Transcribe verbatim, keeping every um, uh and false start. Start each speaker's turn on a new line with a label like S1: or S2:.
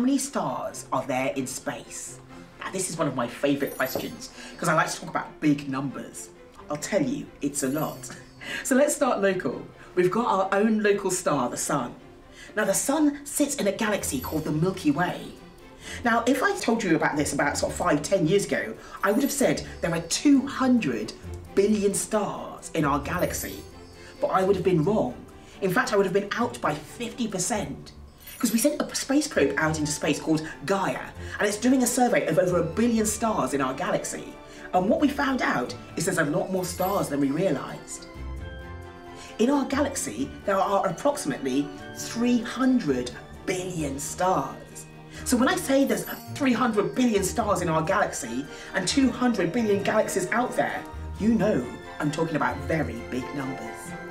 S1: many stars are there in space? Now, this is one of my favourite questions because I like to talk about big numbers. I'll tell you, it's a lot. So let's start local. We've got our own local star, the Sun. Now, the Sun sits in a galaxy called the Milky Way. Now, if I told you about this about sort of five, ten years ago, I would have said there are two hundred billion stars in our galaxy. But I would have been wrong. In fact, I would have been out by fifty percent. Because we sent a space probe out into space called Gaia, and it's doing a survey of over a billion stars in our galaxy. And what we found out is there's a lot more stars than we realised. In our galaxy, there are approximately three hundred billion stars. So when I say there's three hundred billion stars in our galaxy and two hundred billion galaxies out there, you know I'm talking about very big numbers.